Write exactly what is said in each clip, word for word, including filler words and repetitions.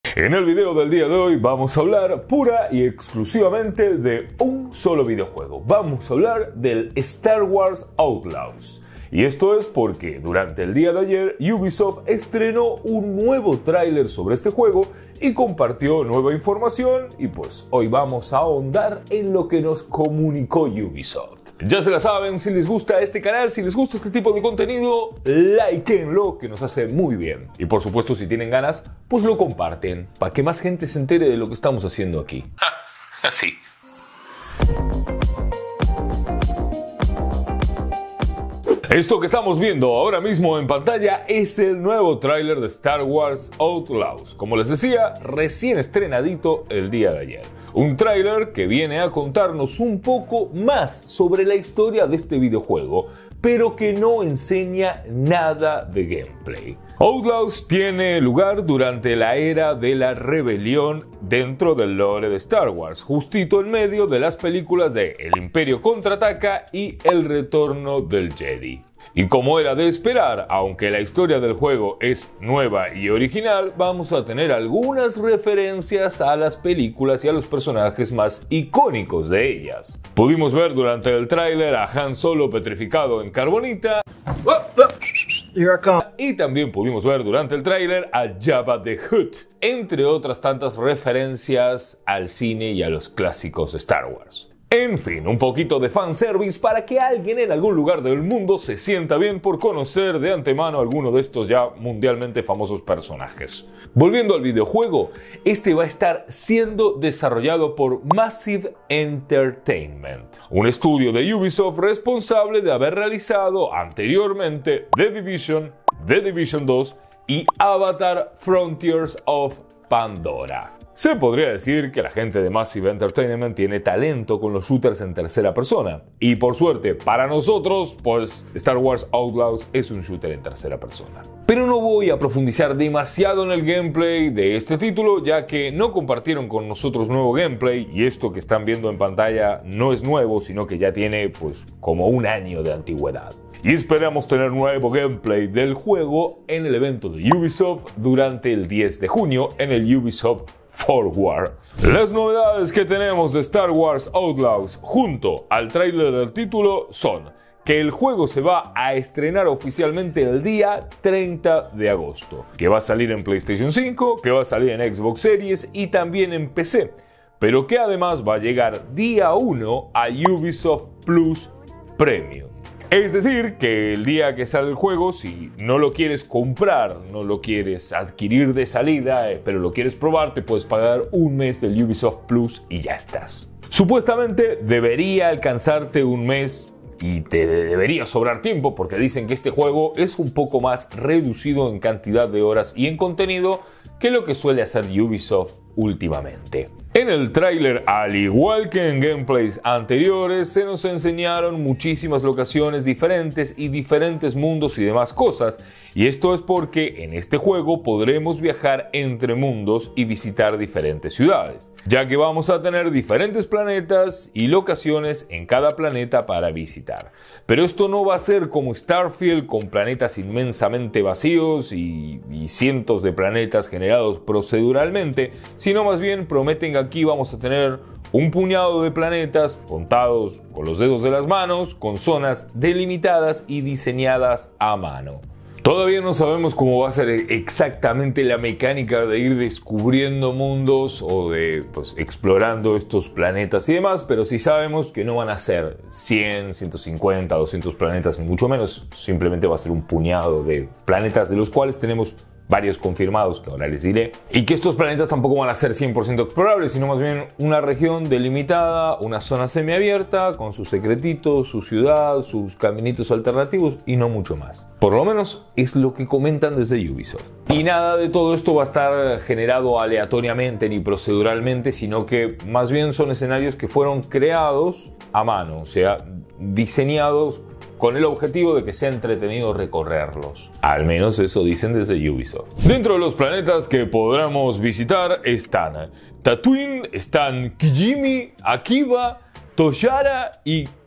En el video del día de hoy vamos a hablar pura y exclusivamente de un solo videojuego. Vamos a hablar del Star Wars Outlaws. Y esto es porque durante el día de ayer Ubisoft estrenó un nuevo tráiler sobre este juego y compartió nueva información, y pues hoy vamos a ahondar en lo que nos comunicó Ubisoft. Ya se la saben, si les gusta este canal, si les gusta este tipo de contenido, likeenlo, que nos hace muy bien. Y por supuesto, si tienen ganas, pues lo comparten, para que más gente se entere de lo que estamos haciendo aquí. Así. Esto que estamos viendo ahora mismo en pantalla es el nuevo tráiler de Star Wars Outlaws. Como les decía, recién estrenadito el día de ayer. Un tráiler que viene a contarnos un poco más sobre la historia de este videojuego, pero que no enseña nada de gameplay. Outlaws tiene lugar durante la era de la rebelión dentro del lore de Star Wars, justito en medio de las películas de El Imperio Contraataca y El Retorno del Jedi. Y como era de esperar, aunque la historia del juego es nueva y original, vamos a tener algunas referencias a las películas y a los personajes más icónicos de ellas. Pudimos ver durante el tráiler a Han Solo petrificado en carbonita. Y también pudimos ver durante el tráiler a Jabba the Hutt, entre otras tantas referencias al cine y a los clásicos de Star Wars. En fin, un poquito de fanservice para que alguien en algún lugar del mundo se sienta bien por conocer de antemano a alguno de estos ya mundialmente famosos personajes. Volviendo al videojuego, este va a estar siendo desarrollado por Massive Entertainment, un estudio de Ubisoft responsable de haber realizado anteriormente The Division, The Division dos y Avatar: Frontiers of Pandora. Se podría decir que la gente de Massive Entertainment tiene talento con los shooters en tercera persona. Y por suerte, para nosotros, pues Star Wars Outlaws es un shooter en tercera persona. Pero no voy a profundizar demasiado en el gameplay de este título, ya que no compartieron con nosotros nuevo gameplay, y esto que están viendo en pantalla no es nuevo, sino que ya tiene pues como un año de antigüedad. Y esperamos tener nuevo gameplay del juego en el evento de Ubisoft durante el diez de junio en el Ubisoft Forward. Las novedades que tenemos de Star Wars Outlaws junto al tráiler del título son que el juego se va a estrenar oficialmente el día treinta de agosto, que va a salir en PlayStation cinco, que va a salir en Xbox Series y también en P C, pero que además va a llegar día uno a Ubisoft Plus Premium. Es decir, que el día que sale el juego, si no lo quieres comprar, no lo quieres adquirir de salida, eh, pero lo quieres probar, te puedes pagar un mes del Ubisoft Plus y ya estás. Supuestamente debería alcanzarte un mes y te debería sobrar tiempo, porque dicen que este juego es un poco más reducido en cantidad de horas y en contenido que lo que suele hacer Ubisoft últimamente. En el tráiler, al igual que en gameplays anteriores, se nos enseñaron muchísimas locaciones diferentes y diferentes mundos y demás cosas, y esto es porque en este juego podremos viajar entre mundos y visitar diferentes ciudades, ya que vamos a tener diferentes planetas y locaciones en cada planeta para visitar. Pero esto no va a ser como Starfield, con planetas inmensamente vacíos y, y cientos de planetas generados proceduralmente, sino más bien prometen que aquí vamos a tener un puñado de planetas contados con los dedos de las manos, con zonas delimitadas y diseñadas a mano. Todavía no sabemos cómo va a ser exactamente la mecánica de ir descubriendo mundos o de pues, explorando estos planetas y demás, pero sí sabemos que no van a ser cien, ciento cincuenta, doscientos planetas, ni mucho menos. Simplemente va a ser un puñado de planetas de los cuales tenemos varios confirmados, que ahora les diré, y que estos planetas tampoco van a ser cien por ciento explorables, sino más bien una región delimitada, una zona semiabierta, con sus secretitos, su ciudad, sus caminitos alternativos y no mucho más. Por lo menos es lo que comentan desde Ubisoft. Y nada de todo esto va a estar generado aleatoriamente ni proceduralmente, sino que más bien son escenarios que fueron creados a mano, o sea, diseñados con el objetivo de que sea entretenido recorrerlos. Al menos eso dicen desde Ubisoft. Dentro de los planetas que podremos visitar están Tatooine, están Kijimi, Akiva, Toshara y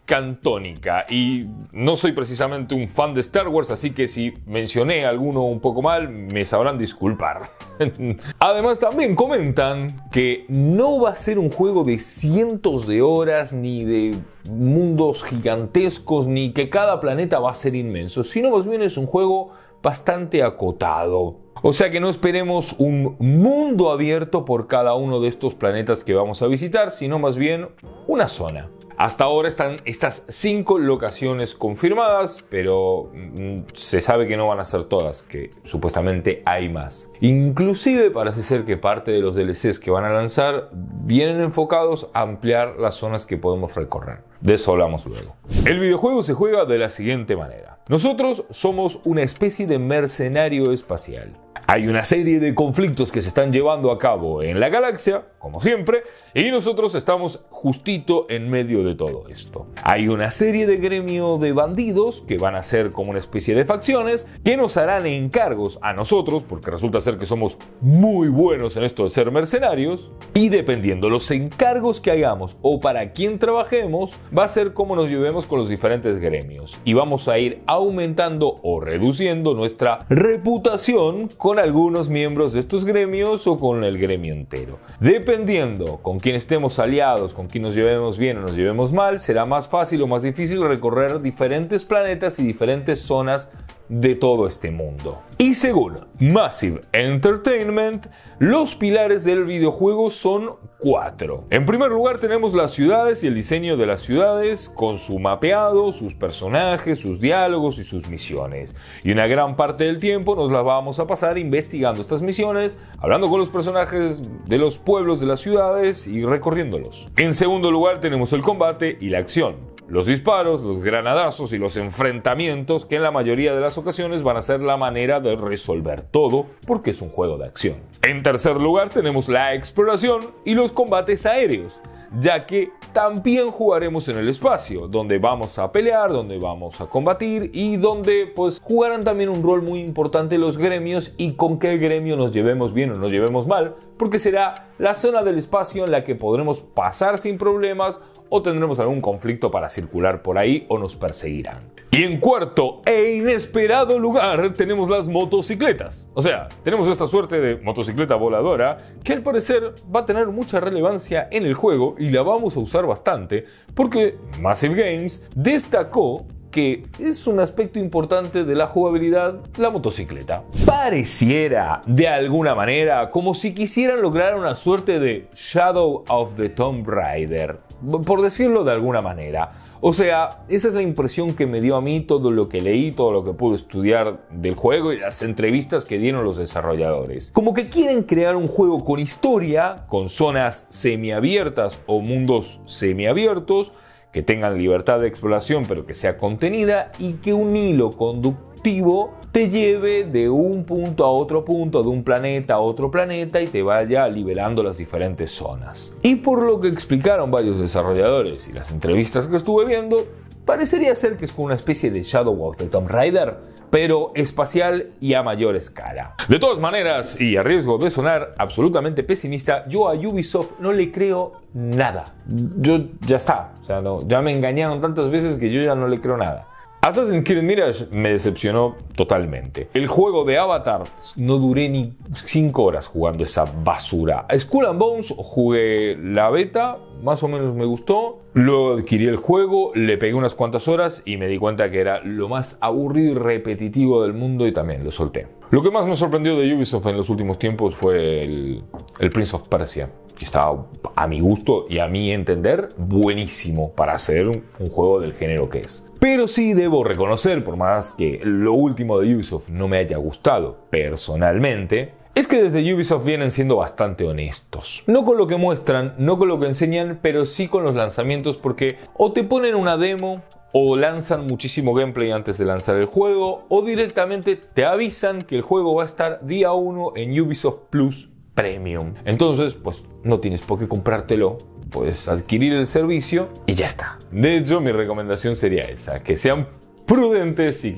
cantónica y no soy precisamente un fan de Star Wars, así que si mencioné alguno un poco mal, me sabrán disculpar. Además, también comentan que no va a ser un juego de cientos de horas, ni de mundos gigantescos, ni que cada planeta va a ser inmenso, sino más bien es un juego bastante acotado. O sea que no esperemos un mundo abierto por cada uno de estos planetas que vamos a visitar, sino más bien una zona. Hasta ahora están estas cinco locaciones confirmadas, pero mm, se sabe que no van a ser todas, que supuestamente hay más. Inclusive parece ser que parte de los D L Cs que van a lanzar vienen enfocados a ampliar las zonas que podemos recorrer. De eso hablamos luego. El videojuego se juega de la siguiente manera. Nosotros somos una especie de mercenario espacial. Hay una serie de conflictos que se están llevando a cabo en la galaxia, como siempre, y nosotros estamos justito en medio de todo esto. Hay una serie de gremio de bandidos que van a ser como una especie de facciones que nos harán encargos a nosotros, porque resulta ser que somos muy buenos en esto de ser mercenarios, y dependiendo los encargos que hagamos o para quién trabajemos, va a ser cómo nos llevemos con los diferentes gremios. Y vamos a ir aumentando o reduciendo nuestra reputación con algunos miembros de estos gremios o con el gremio entero. Dependiendo con quién estemos aliados, con quién nos llevemos bien o nos llevemos mal, será más fácil o más difícil recorrer diferentes planetas y diferentes zonas de todo este mundo. Y según Massive Entertainment, los pilares del videojuego son cuatro. En primer lugar tenemos las ciudades y el diseño de las ciudades con su mapeado, sus personajes, sus diálogos y sus misiones. Y una gran parte del tiempo nos la vamos a pasar investigando estas misiones, hablando con los personajes de los pueblos de las ciudades y recorriéndolos. En segundo lugar tenemos el combate y la acción. Los disparos, los granadazos y los enfrentamientos que en la mayoría de las ocasiones van a ser la manera de resolver todo porque es un juego de acción. En tercer lugar tenemos la exploración y los combates aéreos, ya que también jugaremos en el espacio, donde vamos a pelear, donde vamos a combatir y donde pues jugarán también un rol muy importante los gremios y con qué gremio nos llevemos bien o nos llevemos mal, porque será la zona del espacio en la que podremos pasar sin problemas o tendremos algún conflicto para circular por ahí o nos perseguirán. Y en cuarto e inesperado lugar tenemos las motocicletas. O sea, tenemos esta suerte de motocicleta voladora que al parecer va a tener mucha relevancia en el juego y la vamos a usar bastante porque Massive Games destacó que es un aspecto importante de la jugabilidad, la motocicleta. Pareciera, de alguna manera, como si quisieran lograr una suerte de Shadow of the Tomb Raider, por decirlo de alguna manera. O sea, esa es la impresión que me dio a mí todo lo que leí, todo lo que pude estudiar del juego y las entrevistas que dieron los desarrolladores. Como que quieren crear un juego con historia, con zonas semiabiertas o mundos semiabiertos, que tengan libertad de exploración pero que sea contenida y que un hilo conductivo te lleve de un punto a otro punto, de un planeta a otro planeta y te vaya liberando las diferentes zonas. Y por lo que explicaron varios desarrolladores y las entrevistas que estuve viendo, parecería ser que es como una especie de Shadow of the Tomb Raider, pero espacial y a mayor escala. De todas maneras, y a riesgo de sonar absolutamente pesimista, yo a Ubisoft no le creo nada. Yo ya está, o sea, no, ya me engañaron tantas veces que yo ya no le creo nada. Assassin's Creed Mirage me decepcionó totalmente. El juego de Avatar, no duré ni cinco horas jugando esa basura. A Skull and Bones jugué la beta, más o menos me gustó. Luego adquirí el juego, le pegué unas cuantas horas y me di cuenta que era lo más aburrido y repetitivo del mundo y también lo solté. Lo que más me sorprendió de Ubisoft en los últimos tiempos fue el, el Prince of Persia, que estaba a mi gusto y a mi entender buenísimo para hacer un, un juego del género que es. Pero sí debo reconocer, por más que lo último de Ubisoft no me haya gustado personalmente, es que desde Ubisoft vienen siendo bastante honestos. No con lo que muestran, no con lo que enseñan, pero sí con los lanzamientos, porque o te ponen una demo, o lanzan muchísimo gameplay antes de lanzar el juego, o directamente te avisan que el juego va a estar día uno en Ubisoft Plus Premium. Entonces, pues no tienes por qué comprártelo, puedes adquirir el servicio y ya está. De hecho, mi recomendación sería esa, que sean prudentes y que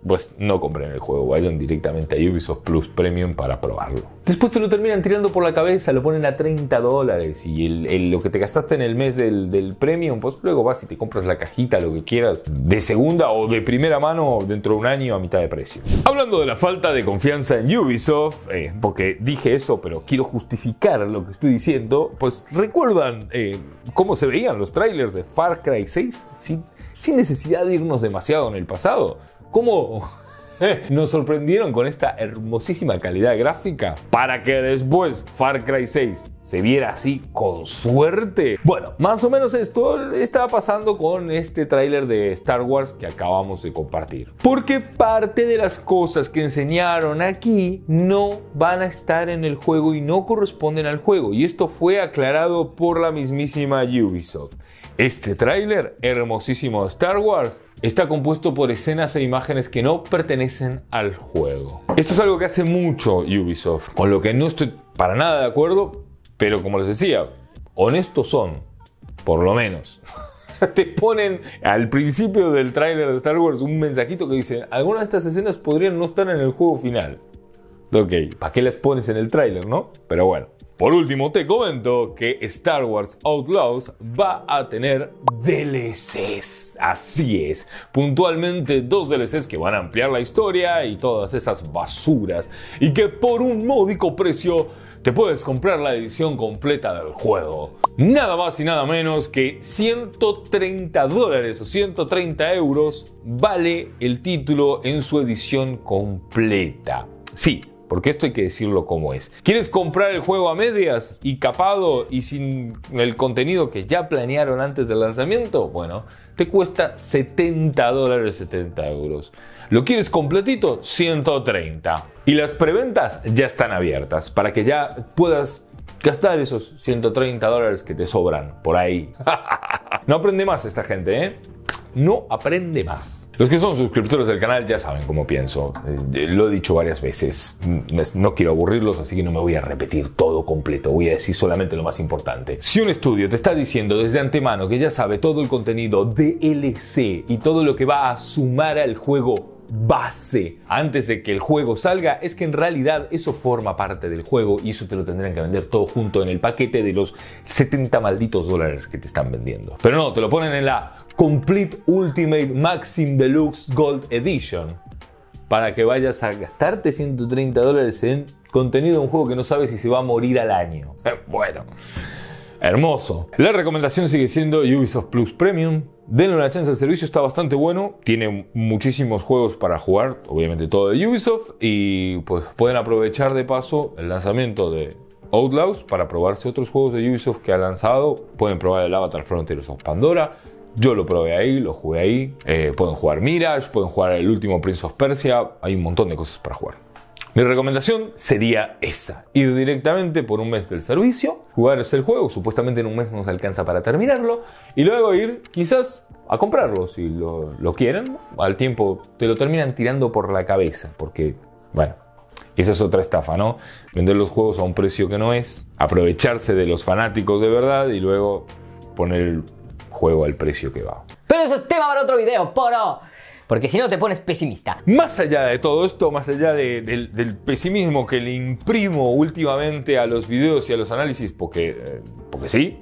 pues no compren el juego, vayan directamente a Ubisoft Plus Premium para probarlo. Después te lo terminan tirando por la cabeza, lo ponen a treinta dólares y el, el, lo que te gastaste en el mes del, del Premium, pues luego vas y te compras la cajita, lo que quieras, de segunda o de primera mano dentro de un año a mitad de precio. Hablando de la falta de confianza en Ubisoft, eh, porque dije eso, pero quiero justificar lo que estoy diciendo, pues recuerdan eh, cómo se veían los trailers de Far Cry seis sin, sin necesidad de irnos demasiado en el pasado. ¿Cómo nos sorprendieron con esta hermosísima calidad gráfica para que después Far Cry seis se viera así con suerte? Bueno, más o menos esto estaba pasando con este tráiler de Star Wars que acabamos de compartir. Porque parte de las cosas que enseñaron aquí no van a estar en el juego y no corresponden al juego. Y esto fue aclarado por la mismísima Ubisoft. Este tráiler hermosísimo de Star Wars está compuesto por escenas e imágenes que no pertenecen al juego. Esto es algo que hace mucho Ubisoft, con lo que no estoy para nada de acuerdo, pero como les decía, honestos son, por lo menos. Te ponen al principio del tráiler de Star Wars un mensajito que dice: algunas de estas escenas podrían no estar en el juego final. Ok, ¿para qué las pones en el tráiler, no? Pero bueno. Por último, te comento que Star Wars Outlaws va a tener D L Cs. Así es, puntualmente dos D L Cs que van a ampliar la historia y todas esas basuras. Y que por un módico precio te puedes comprar la edición completa del juego. Nada más y nada menos que ciento treinta dólares o ciento treinta euros vale el título en su edición completa. Sí. Porque esto hay que decirlo como es. ¿Quieres comprar el juego a medias y capado y sin el contenido que ya planearon antes del lanzamiento? Bueno, te cuesta setenta dólares, setenta euros. ¿Lo quieres completito? ciento treinta. Y las preventas ya están abiertas para que ya puedas gastar esos ciento treinta dólares que te sobran por ahí. No aprende más esta gente, ¿eh? No aprende más. Los que son suscriptores del canal ya saben cómo pienso. Eh, lo he dicho varias veces. No quiero aburrirlos, así que no me voy a repetir todo completo. Voy a decir solamente lo más importante. Si un estudio te está diciendo desde antemano que ya sabe todo el contenido D L C y todo lo que va a sumar al juego base antes de que el juego salga, es que en realidad eso forma parte del juego y eso te lo tendrán que vender todo junto en el paquete de los setenta malditos dólares que te están vendiendo. Pero no, te lo ponen en la Complete Ultimate Maxim Deluxe Gold Edition para que vayas a gastarte ciento treinta dólares en contenido de un juego que no sabes si se va a morir al año. Bueno, hermoso. La recomendación sigue siendo Ubisoft Plus Premium. Denle una chance al servicio, está bastante bueno. Tiene muchísimos juegos para jugar, obviamente todo de Ubisoft. Y pues pueden aprovechar de paso el lanzamiento de Outlaws para probarse otros juegos de Ubisoft que ha lanzado. Pueden probar el Avatar Frontiers of Pandora. Yo lo probé ahí, lo jugué ahí. Eh, pueden jugar Mirage, pueden jugar el último Prince of Persia. Hay un montón de cosas para jugar. Mi recomendación sería esa: ir directamente por un mes del servicio, jugarse el juego, supuestamente en un mes nos alcanza para terminarlo, y luego ir quizás a comprarlo si lo, lo quieren. Al tiempo te lo terminan tirando por la cabeza, porque, bueno, esa es otra estafa, ¿no? Vender los juegos a un precio que no es, aprovecharse de los fanáticos de verdad y luego poner el juego al precio que va. Pero eso es tema para otro video, poro. Porque si no te pones pesimista. Más allá de todo esto, más allá de, de, del pesimismo que le imprimo últimamente a los videos y a los análisis, porque, eh, porque sí,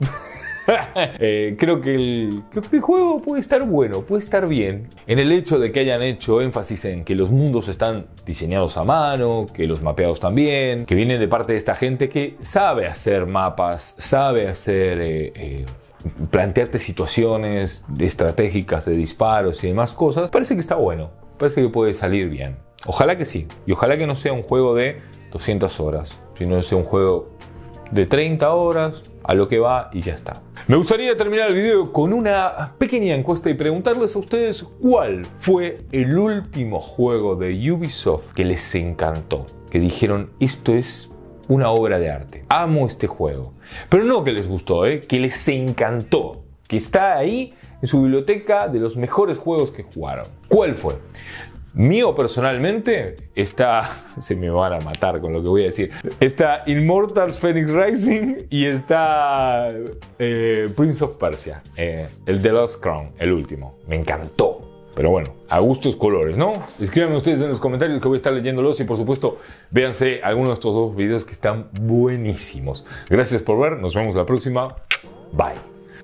eh, creo, que el, creo que el juego puede estar bueno, puede estar bien. En el hecho de que hayan hecho énfasis en que los mundos están diseñados a mano, que los mapeados también, que vienen de parte de esta gente que sabe hacer mapas, sabe hacer... Eh, eh, plantearte situaciones estratégicas de disparos y demás cosas. Parece que está bueno, parece que puede salir bien. Ojalá que sí, y ojalá que no sea un juego de doscientas horas, sino que sea un juego de treinta horas, a lo que va y ya está. Me gustaría terminar el video con una pequeña encuesta y preguntarles a ustedes cuál fue el último juego de Ubisoft que les encantó, que dijeron: esto es una obra de arte, amo este juego. Pero no que les gustó, ¿eh? Que les encantó, que está ahí en su biblioteca de los mejores juegos que jugaron. ¿Cuál fue? Mío personalmente está, se me van a matar con lo que voy a decir, está Immortals Phoenix Rising y está eh, Prince of Persia, eh, el The Lost Crown, el último. Me encantó. Pero bueno, a gustos colores, ¿no? Escríbanme ustedes en los comentarios que voy a estar leyéndolos y por supuesto, véanse algunos de estos dos videos que están buenísimos. Gracias por ver, nos vemos la próxima. Bye.